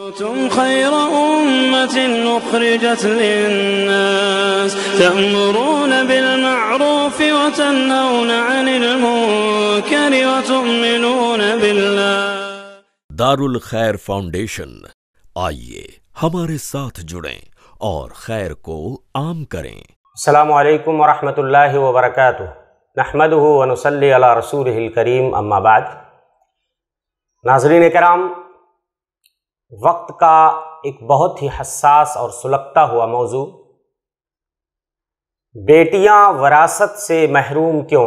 تم خير أمة أخرجت للناس تأمرون بالمعروف وتنهون عن المنكر وتؤمنون بالله۔ دارالخیر فاؤنڈیشن، آئیے ہمارے ساتھ جڑیں اور خیر کو عام کریں۔ السلام علیکم ورحمۃ اللہ وبرکاتہ۔ نحمدہ ونصلی علی رسولہ الکریم، اما بعد۔ ناظرین کرام، وقت کا ایک بہت ہی حساس اور سلگتا ہوا موضوع، بیٹیاں وراثت سے محروم کیوں؟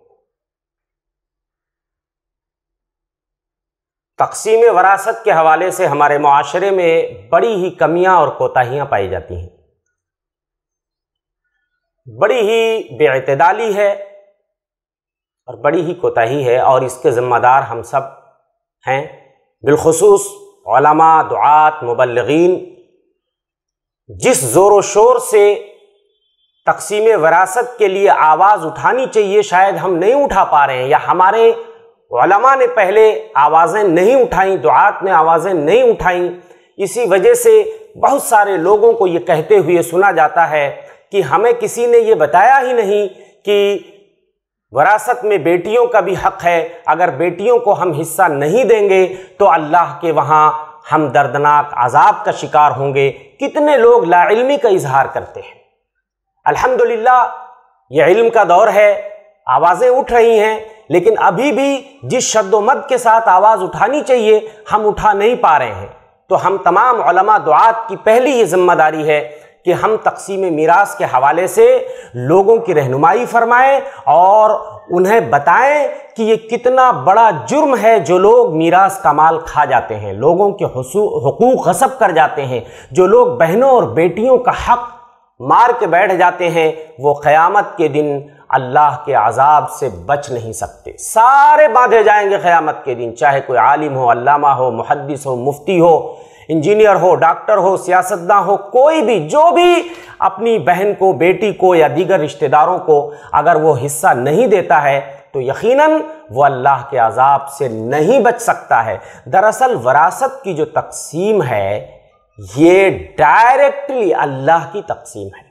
تقسیم وراثت کے حوالے سے ہمارے معاشرے میں بڑی ہی کمیاں اور کوتاہیاں پائی جاتی ہیں، بڑی ہی بے اعتدالی ہے اور بڑی ہی کوتاہی ہے، اور اس کے ذمہ دار ہم سب ہیں، بالخصوص علماء، دعات، مبلغین۔ جس زور و شور سے تقسیم وراثت کے لیے آواز اٹھانی چاہیے شاید ہم نہیں اٹھا پا رہے ہیں، یا ہمارے علماء نے پہلے آوازیں نہیں اٹھائیں، دعات نے آوازیں نہیں اٹھائیں، اسی وجہ سے بہت سارے لوگوں کو یہ کہتے ہوئے سنا جاتا ہے کہ ہمیں کسی نے یہ بتایا ہی نہیں کہ وراثت میں بیٹیوں کا بھی حق ہے، اگر بیٹیوں کو ہم حصہ نہیں دیں گے تو اللہ کے وہاں ہم دردناک عذاب کا شکار ہوں گے۔ کتنے لوگ لا علمی کا اظہار کرتے ہیں۔ الحمدللہ یہ علم کا دور ہے، آوازیں اٹھ رہی ہیں، لیکن ابھی بھی جس شد و مد کے ساتھ آواز اٹھانی چاہیے ہم اٹھا نہیں پا رہے ہیں۔ تو ہم تمام علماء دعات کی پہلی یہ ذمہ داری ہے کہ ہم تقسیم میراث کے حوالے سے لوگوں کی رہنمائی فرمائیں اور انہیں بتائیں کہ یہ کتنا بڑا جرم ہے جو لوگ میراث کا مال کھا جاتے ہیں، لوگوں کے حقوق غصب کر جاتے ہیں، جو لوگ بہنوں اور بیٹیوں کا حق مار کے بیٹھ جاتے ہیں، وہ قیامت کے دن اللہ کے عذاب سے بچ نہیں سکتے، سارے باندھے جائیں گے قیامت کے دن، چاہے کوئی عالم ہو، علامہ ہو، محدث ہو، مفتی ہو، انجینئر ہو، ڈاکٹر ہو، سیاستداں ہو، کوئی بھی جو بھی اپنی بہن کو، بیٹی کو یا دیگر رشتہ داروں کو اگر وہ حصہ نہیں دیتا ہے تو یقیناً وہ اللہ کے عذاب سے نہیں بچ سکتا ہے۔ دراصل وراثت کی جو تقسیم ہے یہ ڈائریکٹلی اللہ کی تقسیم ہے۔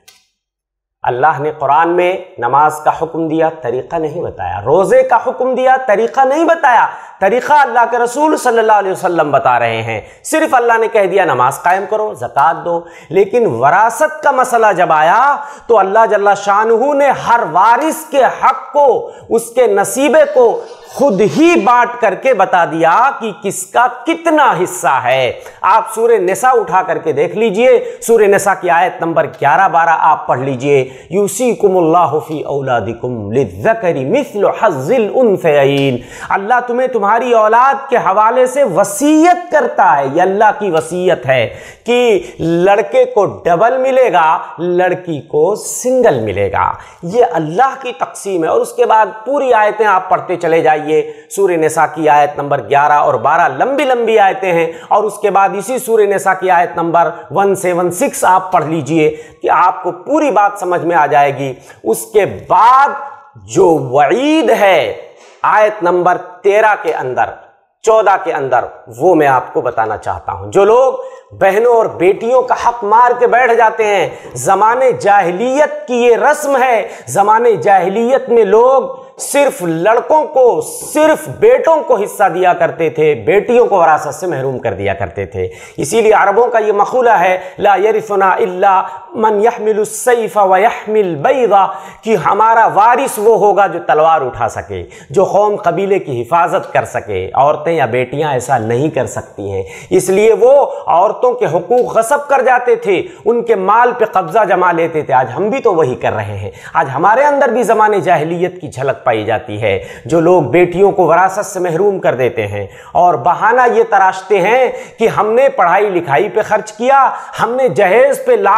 اللہ نے قرآن میں نماز کا حکم دیا، طریقہ نہیں بتایا، روزے کا حکم دیا، طریقہ نہیں بتایا، طریقہ اللہ کے رسول صلی اللہ علیہ وسلم بتا رہے ہیں۔ صرف اللہ نے کہہ دیا نماز قائم کرو، زکوٰۃ دو، لیکن وراثت کا مسئلہ جب آیا تو اللہ جل شانہ نے ہر وارث کے حق کو، اس کے نصیبے کو خود ہی بانٹ کر کے بتا دیا کہ کس کا کتنا حصہ ہے۔ آپ سورہ نساء اٹھا کر کے دیکھ لیجئے، سورہ نساء کی آیت نمبر 11-12 آپ پڑھ لیجئے۔ یوصیکم اللہ فی اولادکم للذکر مثل حظ الانثیین، اللہ تمہیں تمہاری اولاد کے حوالے سے وصیت کرتا ہے، یہ اللہ کی وصیت ہے کہ لڑکے کو ڈبل ملے گا، لڑکی کو سنگل ملے گا، یہ اللہ کی تقسیم ہے۔ اور اس کے بعد پوری آیتیں آپ پڑھتے چلے جائیے، سورہ نساء کی آیت نمبر 11 اور 12 لمبی لمبی آیتیں ہیں، اور اس کے بعد اسی سورہ نساء کی آیت نمبر 176 آپ پڑھ لیجئے کہ آپ کو پوری بات سمجھ میں آ جائے گی۔ اس کے بعد جو وعید ہے آیت نمبر 13 کے اندر، 14 کے اندر، وہ میں آپ کو بتانا چاہتا ہوں۔ جو لوگ بہنوں اور بیٹیوں کا حق مار کے بیٹھ جاتے ہیں، زمانے جاہلیت کی یہ رسم ہے، زمانے جاہلیت میں لوگ صرف لڑکوں کو، صرف بیٹوں کو حصہ دیا کرتے تھے، بیٹیوں کو وراثت سے محروم کر دیا کرتے تھے۔ اسی لیے عربوں کا یہ مقولہ ہے لا یرثنا الا من يحمل السیف ويحمل البیض، کہ ہمارا وارث وہ ہوگا جو تلوار اٹھا سکے، جو قوم قبیلے کی حفاظت کر سکے۔ عورتیں یا بیٹیاں ایسا نہیں کر سکتی ہیں، اس لیے وہ عورتوں کے حقوق غصب کر جاتے تھے، ان کے مال پہ قبضہ جما لیتے تھے۔ آج ہم بھی تو وہی کر رہے ہیں، آج ہمارے اندر بھی زمانے جاہلیت کی جھلک پائی جاتی ہے۔ جو لوگ بیٹیوں کو وراثت سے محروم کر دیتے ہیں اور بہانہ یہ تراشتے ہیں کہ ہم نے پڑھائی لکھائی پہ خرچ کیا، ہم نے جہیز پہ لاکھوں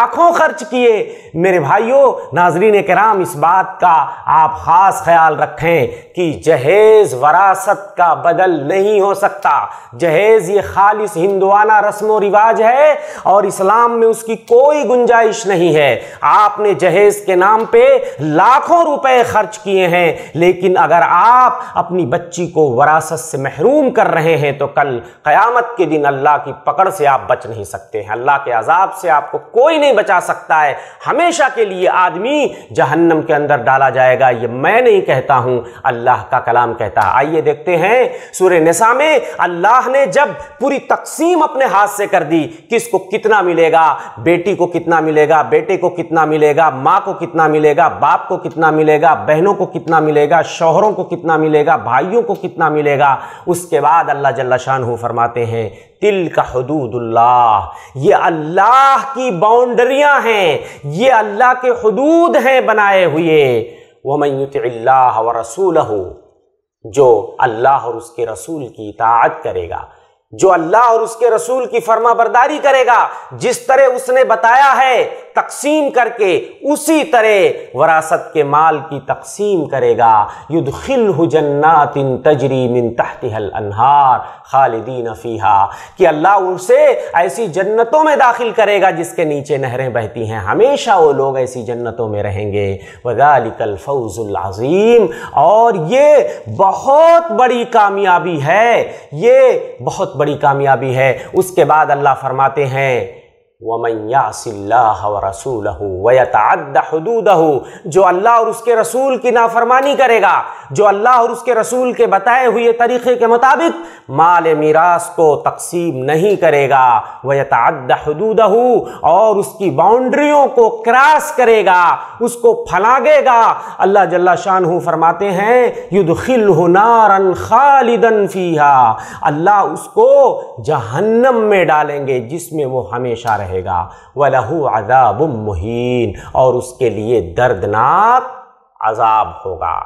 خرچ کیے۔ میرے بھائیوں ناظرین کرام، اس بات کا آپ خاص خیال رکھیں کہ جہیز وراثت کا بدل نہیں ہو سکتا۔ جہیز یہ خالص ہندوانہ رسم و رواج ہے اور اسلام میں اس کی کوئی گنجائش نہیں ہے۔ آپ نے جہیز کے نام پہ لاکھوں روپے خرچ کیے ہیں، لیکن اگر آپ اپنی بچی کو وراثت سے محروم کر رہے ہیں تو کل قیامت کے دن اللہ کی پکڑ سے آپ بچ نہیں سکتے ہیں۔ اللہ کے عذاب سے آپ کو کوئی نہیں بچا سکتا ہے۔ ہمیشہ کے لیے آدمی جہنم کے اندر ڈالا جائے گا۔ یہ میں نہیں کہتا ہوں، اللہ کا کلام کہتا ہے۔ آئیے دیکھتے ہیں سورہ نساء میں اللہ نے جب پوری تقسیم اپنے ہاتھ سے کر دی، کس کو کتنا ملے گا، بیٹی کو کتنا ملے گا، بیٹے کو کتنا ملے گا، ماں کو کتنا ملے گا، باپ کو کتنا ملے گا، بہنوں کو کتنا ملے گا، شوہروں کو کتنا ملے گا، بھائیوں کو کتنا ملے گا، اس کے بعد اللہ جل شانہ فرماتے ہیں تلک حدود اللہ، یہ اللہ کی باؤنڈریاں ہیں، یہ اللہ کے حدود ہیں بنائے ہوئے۔ وَمَن يُطِعِ اللَّهَ وَرَسُولَهُ، جو اللہ اور اس کے رسول کی اطاعت کرے گا، جو اللہ اور اس کے رسول کی فرما برداری کرے گا، جس طرح اس نے بتایا ہے تقسیم کر کے اسی طرح وراثت کے مال کی تقسیم کرے گا۔ یدخلہ جنات تجری من تحتها الانہار خالدین فیہا، کہ اللہ اسے ایسی جنتوں میں داخل کرے گا جس کے نیچے نہریں بہتی ہیں، ہمیشہ وہ لوگ ایسی جنتوں میں رہیں گے۔ وذالک الفوز العظیم، اور یہ بہت بڑی کامیابی ہے، یہ بہت بڑی کامیابی ہے۔ اس کے بعد اللہ فرماتے ہیں وَمَن يَعْصِ اللَّهَ وَرَسُولَهُ وَيَتَعَدَّ حُدُودَهُ، جو اللہ اور اس کے رسول کی نافرمانی کرے گا، جو اللہ اور اس کے رسول کے بتائے ہوئے طریقے کے مطابق مال میراث کو تقسیم نہیں کرے گا، وَيَتَعَدَّ حُدُودَهُ، اور اس کی باؤنڈریوں کو کراس کرے گا، اس کو پھلانگے گا، اللہ جل شانہ فرماتے ہیں يُدْخِلْهُ نَارًا خَالِدًا فِيهَا، اللہ اس کو جہنم میں ڈالیں گے جس میں وہ ہمیشہ رہے گا۔ وَلَهُ عَذَابٌ مُّهِينٌ، اور اس کے لیے دردناک عذاب ہوگا۔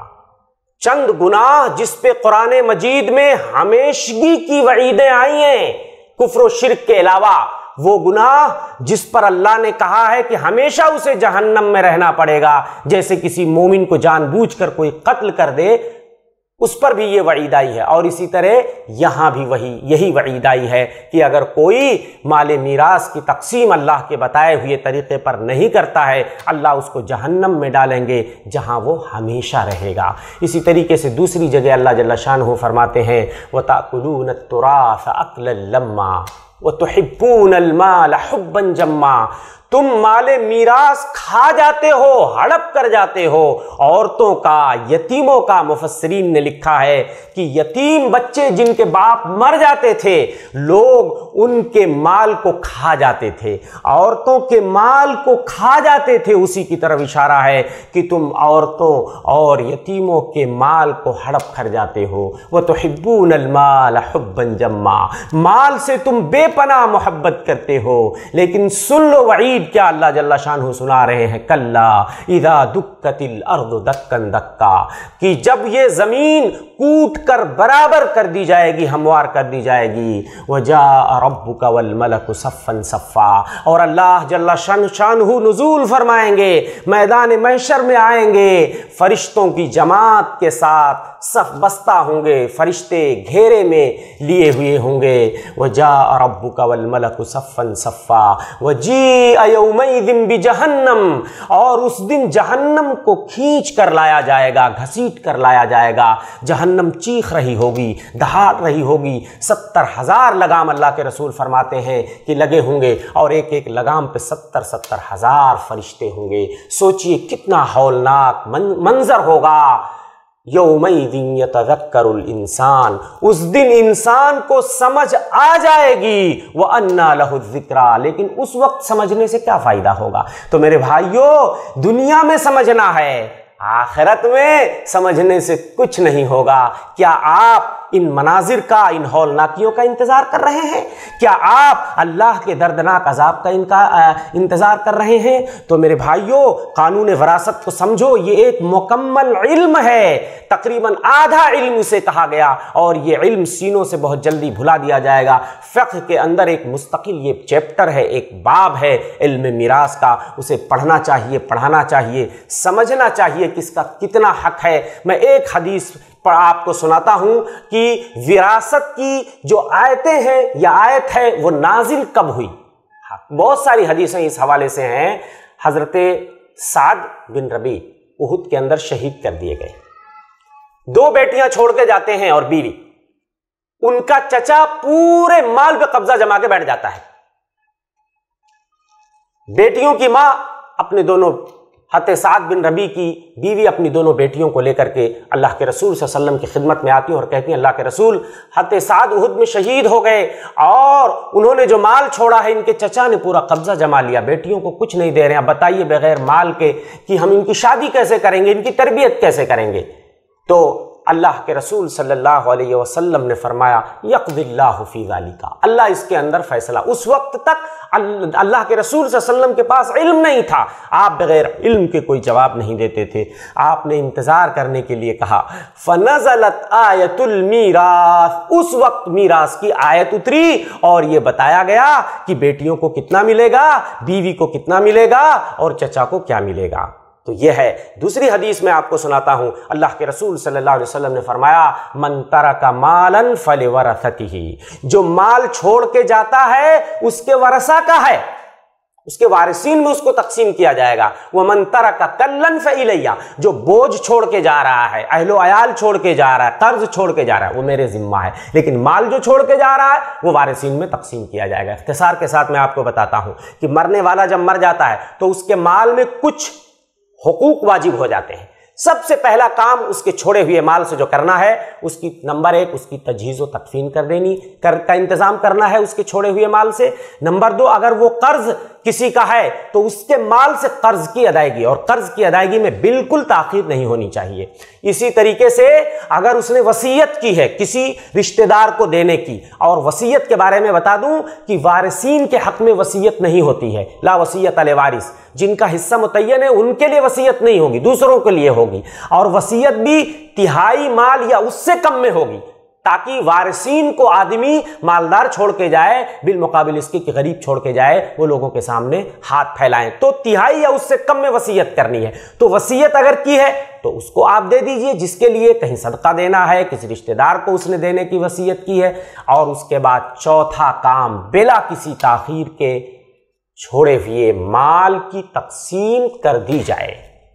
چند گناہ جس پہ قرآن مجید میں ہمیشگی کی وعیدیں آئی ہیں کفر و شرک کے علاوہ، وہ گناہ جس پر اللہ نے کہا ہے کہ ہمیشہ اسے جہنم میں رہنا پڑے گا، جیسے کسی مومن کو جان بوجھ کر کوئی قتل کر دے، اس پر بھی یہ وعید آئی ہے، اور اسی طرح یہاں بھی یہی وعید آئی ہے کہ اگر کوئی مال میراث کی تقسیم اللہ کے بتائے ہوئے طریقے پر نہیں کرتا ہے، اللہ اس کو جہنم میں ڈالیں گے جہاں وہ ہمیشہ رہے گا۔ اسی طریقے سے دوسری جگہ اللہ جل شانہ فرماتے ہیں وَتَأْكُلُونَ التُّرَاثَ أَكْلًا لَمًّا وَتُحِبُّونَ الْمَالَ حُبًّا جَمًّا، تم مال میراث کھا جاتے ہو، ہڑپ کر جاتے ہو۔ عورتوں کا، یتیموں کا مفسرین نے لکھا ہے کہ یتیم بچے جن کے باپ مر جاتے تھے، لوگ ان کے مال کو کھا جاتے تھے، عورتوں کے مال کو کھا جاتے تھے، اسی کی طرف اشارہ ہے کہ تم عورتوں اور یتیموں کے مال کو ہڑپ کر جاتے ہو۔ وَتُحِبُّونَ الْمَالَ حُبًّا جَمًّا، مال سے تم بے پناہ محبت کرتے ہو۔ لیکن سن لو وعید کیا اللہ جل شانہ سنا رہے ہیں، کلا اذا دکت الارض دکن دکا، کہ جب یہ زمین کوٹ کر برابر کر دی جائے گی، ہموار کر دی جائے گی، وجاء ربک والملک صفا صفا، اور اللہ جل شانہ نزول فرمائیں گے، میدان محشر میں آئیں گے، فرشتوں کی جماعت کے ساتھ صف بستہ ہوں گے، فرشتے گھیرے میں لیے ہوئے ہوں گے۔ وجاء ربک والملک صفا صفا وجیء یومئذ بجہنم، اور اس دن جہنم کو کھینچ کر لایا جائے گا، گھسیٹ کر لایا جائے گا، جہنم چیخ رہی ہوگی، دہاڑ رہی ہوگی، 70,000 لگام اللہ کے رسول فرماتے ہیں کہ لگے ہوں گے، اور ایک ایک لگام پہ 70,000 فرشتے ہوں گے۔ سوچئے کتنا ہولناک منظر ہوگا۔ یومئذ یتذکر الانسان، اس دن انسان کو سمجھ آ جائے گی، وَأَنَّى لَهُ الذِّكْرَى، لیکن اس وقت سمجھنے سے کیا فائدہ ہوگا؟ تو میرے بھائیوں، دنیا میں سمجھنا ہے، آخرت میں سمجھنے سے کچھ نہیں ہوگا۔ کیا آپ ان مناظر کا، ان ہولناکیوں کا انتظار کر رہے ہیں؟ کیا آپ اللہ کے دردناک عذاب کا انتظار کر رہے ہیں؟ تو میرے بھائیوں، قانون وراثت کو سمجھو، یہ ایک مکمل علم ہے، تقریباً آدھا علم اسے کہا گیا، اور یہ علم سینوں سے بہت جلدی بھلا دیا جائے گا۔ فقہ کے اندر ایک مستقل یہ چیپٹر ہے، ایک باب ہے علم میراث کا، اسے پڑھنا چاہیے، پڑھانا چاہیے، سمجھنا چاہیے کس کا کتنا حق ہے۔ میں ایک حدیث آپ کو سناتا ہوں کہ وراثت کی جو آیتیں ہیں یا آیت ہے وہ نازل کب ہوئی۔ بہت ساری حدیثیں اس حوالے سے ہیں۔ حضرت سعد بن ربیع احد کے اندر شہید کر دیے گئے، 2 بیٹیاں چھوڑ کے جاتے ہیں اور بیوی، ان کا چچا پورے مال پہ قبضہ جما کے بیٹھ جاتا ہے۔ بیٹیوں کی ماں اپنے دونوں، حضرت سعد بن ربیع کی بیوی اپنی دونوں بیٹیوں کو لے کر کے اللہ کے رسول صلی اللہ علیہ وسلم کی خدمت میں آتی ہیں اور کہتی ہیں اللہ کے رسول، حضرت سعد احد میں شہید ہو گئے اور انہوں نے جو مال چھوڑا ہے ان کے چچا نے پورا قبضہ جما لیا، بیٹیوں کو کچھ نہیں دے رہے ہیں، اب بتائیے بغیر مال کے کہ ہم ان کی شادی کیسے کریں گے، ان کی تربیت کیسے کریں گے؟ تو اللہ کے رسول صلی اللہ علیہ وسلم نے فرمایا یقضی اللہ فی ذالک، اللہ اس کے اندر فیصلہ۔ اس وقت تک اللہ کے رسول صلی اللہ علیہ وسلم کے پاس علم نہیں تھا، آپ بغیر علم کے کوئی جواب نہیں دیتے تھے، آپ نے انتظار کرنے کے لیے کہا۔ فنزلت آیت المیراث، اس وقت میراث کی آیت اتری اور یہ بتایا گیا کہ بیٹیوں کو کتنا ملے گا، بیوی کو کتنا ملے گا اور چچا کو کیا ملے گا۔ تو یہ ہے۔ دوسری حدیث میں آپ کو سناتا ہوں، اللہ کے رسول صلی اللہ علیہ وسلم نے فرمایا من ترک مالا فلورثتہ، جو مال چھوڑ کے جاتا ہے اس کے ورثہ کا ہے، اس کے وارثین میں اس کو تقسیم کیا جائے گا۔ ومن ترک کلا فالیہ، جو بوجھ چھوڑ کے جا رہا ہے، اہل و عیال چھوڑ کے جا رہا ہے، قرض چھوڑ کے جا رہا ہے، وہ میرے ذمہ ہے، لیکن مال جو چھوڑ کے جا رہا ہے وہ وارثین میں تقسیم کیا جائے گا۔ اختصار کے ساتھ میں آپ کو بتاتا ہوں کہ مرنے والا جب مر جاتا ہے تو اس کے مال میں کچھ حقوق واجب ہو جاتے ہیں۔ سب سے پہلا کام اس کے چھوڑے ہوئے مال سے جو کرنا ہے، اس کی نمبر 1 اس کی تجہیز و تدفین کر دینی کا انتظام کرنا ہے اس کے چھوڑے ہوئے مال سے۔ نمبر 2، اگر وہ قرض کسی کا ہے تو اس کے مال سے قرض کی ادائیگی، اور قرض کی ادائیگی میں بالکل تاخیر نہیں ہونی چاہیے۔ اسی طریقے سے اگر اس نے وصیت کی ہے کسی رشتہ دار کو دینے کی، اور وصیت کے بارے میں بتا دوں کہ وارثین کے حق میں وصیت نہیں ہوتی ہے، لا وصیت لوارث، جن کا حصہ متعین ہے ان کے لیے وصیت نہیں ہوگی، دوسروں کے لیے ہوگی، اور وصیت بھی تہائی مال یا اس سے کم میں ہوگی، تاکہ وارثین کو آدمی مالدار چھوڑ کے جائے بالمقابل اس کے کہ غریب چھوڑ کے جائے وہ لوگوں کے سامنے ہاتھ پھیلائیں، تو تہائی یا اس سے کم میں وصیت کرنی ہے۔ تو وصیت اگر کی ہے تو اس کو آپ دے دیجئے جس کے لیے کہیں صدقہ دینا ہے، کسی رشتہ دار کو اس نے دینے کی وصیت کی ہے۔ اور اس کے بعد چوتھا کام، بلا کسی تاخیر کے چھوڑے ہوئے مال کی تقسیم کر دی جائے،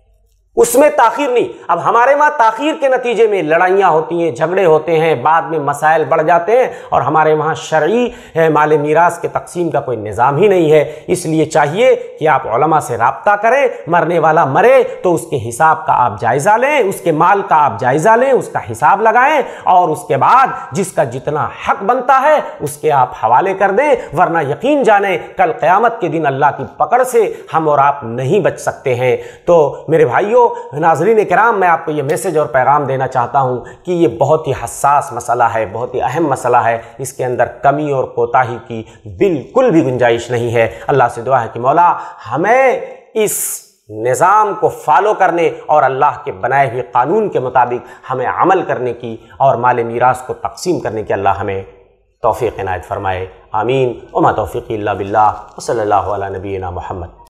اس میں تاخیر نہیں۔ اب ہمارے وہاں تاخیر کے نتیجے میں لڑائیاں ہوتی ہیں، جھگڑے ہوتے ہیں، بعد میں مسائل بڑھ جاتے ہیں، اور ہمارے وہاں شرعی مال میراث کے تقسیم کا کوئی نظام ہی نہیں ہے۔ اس لیے چاہیے کہ آپ علماء سے رابطہ کریں، مرنے والا مرے تو اس کے حساب کا آپ جائزہ لیں، اس کے مال کا آپ جائزہ لیں، اس کا حساب لگائیں، اور اس کے بعد جس کا جتنا حق بنتا ہے اس کے آپ حوالے کر دیں، ورنہ یقین جانیں کل قیامت کے دن اللہ کی پکڑ سے ہم اور آپ نہیں بچ سکتے ہیں۔ تو میرے بھائیوں، ناظرین کرام، میں آپ کو یہ میسج اور پیغام دینا چاہتا ہوں کہ یہ بہت ہی حساس مسئلہ ہے، بہت ہی اہم مسئلہ ہے، اس کے اندر کمی اور کوتاہی کی بالکل بھی گنجائش نہیں ہے۔ اللہ سے دعا ہے کہ مولا ہمیں اس نظام کو فالو کرنے اور اللہ کے بنائے ہوئے قانون کے مطابق ہمیں عمل کرنے کی اور مال میراث کو تقسیم کرنے کی اللہ ہمیں توفیق عنایت فرمائے۔ آمین۔ وما توفیقی الا باللہ، وصلی اللہ علی نبینا محمد۔